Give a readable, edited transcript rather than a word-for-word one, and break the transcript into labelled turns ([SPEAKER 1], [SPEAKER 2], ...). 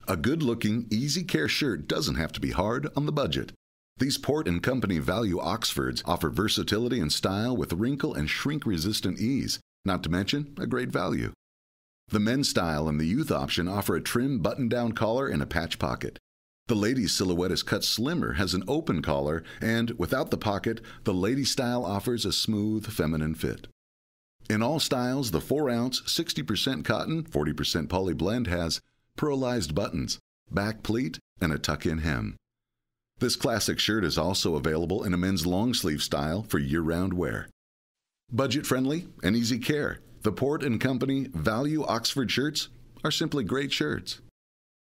[SPEAKER 1] A good-looking, easy care shirt doesn't have to be hard on the budget. These Port & Company Value Oxfords offer versatility and style with wrinkle and shrink-resistant ease, not to mention a great value. The men's style and the youth option offer a trim button-down collar and a patch pocket. The ladies' silhouette is cut slimmer, has an open collar, and without the pocket, the lady style offers a smooth, feminine fit. In all styles, the 4-ounce, 60% cotton, 40% poly blend has pearlized buttons, back pleat, and a tuck-in hem. This classic shirt is also available in a men's long-sleeve style for year-round wear. Budget-friendly and easy care, the Port & Company Value Oxford shirts are simply great shirts.